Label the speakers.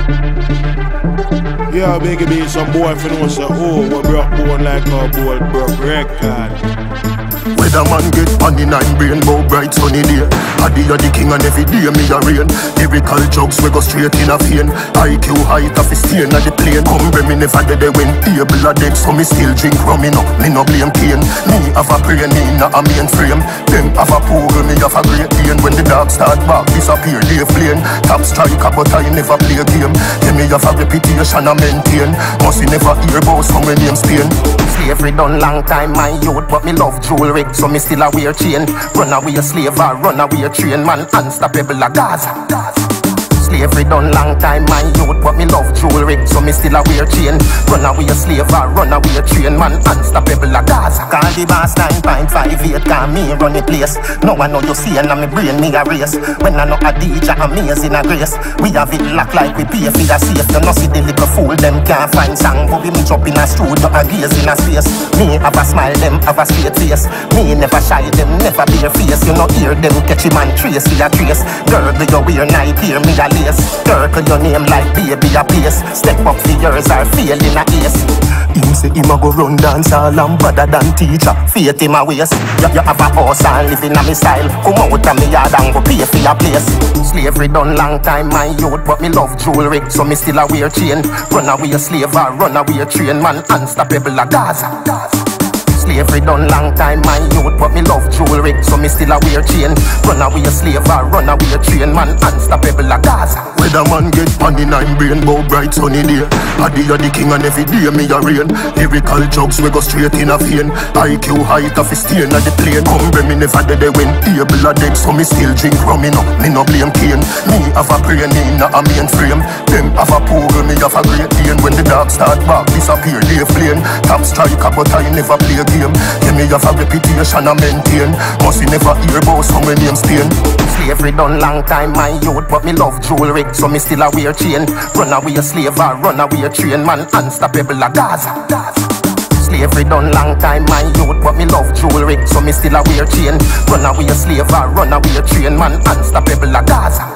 Speaker 1: Yeah, Biggy-B, some boy for know say, oh, we broke bone like a boy broke record.
Speaker 2: Whether man get on the nine brain, bow bright sunny day. Adi a the king and every day me a rain. Lyrical jokes we go straight in a vein. IQ height of a stain at the plane. Come me never dead when table a dead, so me still drink rum. Me no blame pain. Me have a brain, me not a mainframe. Them have a pool, me have a great pain. When the dog start back, disappear, they flame. Top striker, but I never play a game. Then me have a reputation I maintain. Must you never hear about some name Spain. Slavery done long time, my youth, but me love jewelry, so me still a wear chain. Run away a slave or run away a train, man unstoppable a Gaza. Slavery done long time, my youth, but me love jewelry, so me still a wear chain. Run away a slave or run away a train, man unstoppable a Gaza. Call the boss 9.58, call me run the place. No one know you see and me brain me a race. When I know a DJ amazing a grace, we have it locked like we pay for the safe. You know see the little fool, them can't find song, but we meet up in a studio a gaze in a space. Me have a smile, them have a straight face. Me never shy, them never bare face. You know hear them catchy man trace for a trace. Girl, do you wear night, hear me a circle your name like baby a place. Step up for yours or fail in a ace. Him say him a go run dance all and better than teacher. Faith in my waist. You have a house and live in a me style. Come out of me yard and go pay for your place. Slavery done long time, my youth, but me love jewelry, so me still a wear chain. Run away a slave or run away a train, man unstoppable a Gaza. Slavery done long time, my youth, but me love jewelry, so me still a wear chain. Run away a slave or run away a train, man unstoppable a Gaza. Whether man get on the nine brain, bow bright sunny day. Adi a the king and every day me a rain. Lyrical jokes we go straight in a vein. IQ height of a stain at the plane. Come me never dead when table a dead, so me still drink rum. Me no blame cane. Me have a brain, me not a mainframe. Them have a pool, me have a great pain. When the dog start back, disappear, they flame. Top striker, but I never play a game. Yeah, me have a reputation I maintain. Must you never hear about some name Spain. Slavery done long time, my youth, but me love jewelry, so me still a wear chain. Run away a slave or run away a train, man unstoppable a Gaza. Slavery done long time, my youth, but me love jewelry, so me still a wear chain. Run away a slave or run away a train, man unstoppable a Gaza.